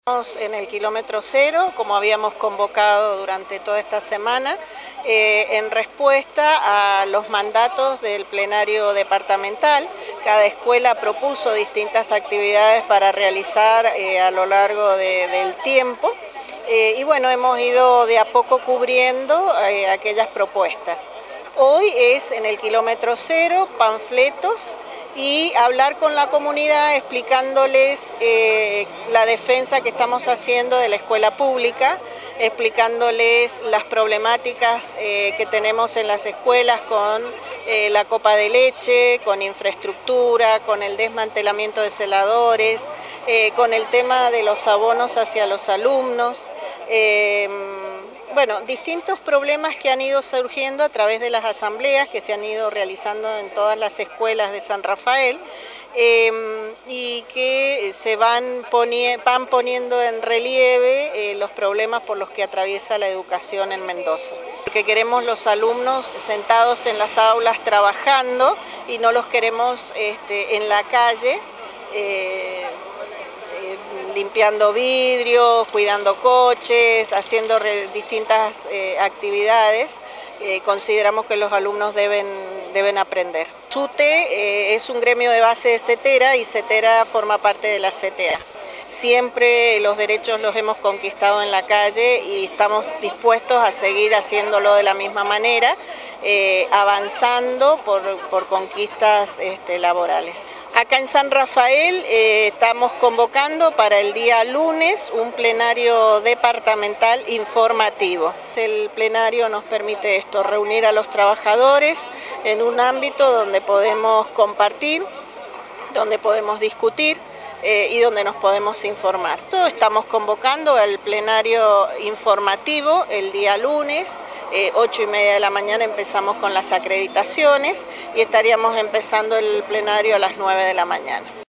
En el kilómetro cero, como habíamos convocado durante toda esta semana, en respuesta a los mandatos del plenario departamental. Cada escuela propuso distintas actividades para realizar a lo largo del tiempo y bueno, hemos ido de a poco cubriendo aquellas propuestas. Hoy es en el kilómetro cero, panfletos y hablar con la comunidad explicándoles la defensa que estamos haciendo de la escuela pública, explicándoles las problemáticas que tenemos en las escuelas con la copa de leche, con infraestructura, con el desmantelamiento de celadores, con el tema de los abonos hacia los alumnos. Bueno, distintos problemas que han ido surgiendo a través de las asambleas que se han ido realizando en todas las escuelas de San Rafael y que se van poniendo en relieve los problemas por los que atraviesa la educación en Mendoza. Porque queremos los alumnos sentados en las aulas trabajando y no los queremos en la calle, limpiando vidrios, cuidando coches, haciendo distintas actividades. Consideramos que los alumnos deben aprender. SUTE es un gremio de base de CETERA y CETERA forma parte de la CTA. Siempre los derechos los hemos conquistado en la calle y estamos dispuestos a seguir haciéndolo de la misma manera, avanzando por conquistas laborales. Acá en San Rafael estamos convocando para el día lunes un plenario departamental informativo. El plenario nos permite esto, reunir a los trabajadores en un ámbito donde podemos compartir, donde podemos discutir y donde nos podemos informar. Estamos convocando al plenario informativo el día lunes, 8:30 de la mañana empezamos con las acreditaciones y estaríamos empezando el plenario a las 9 de la mañana.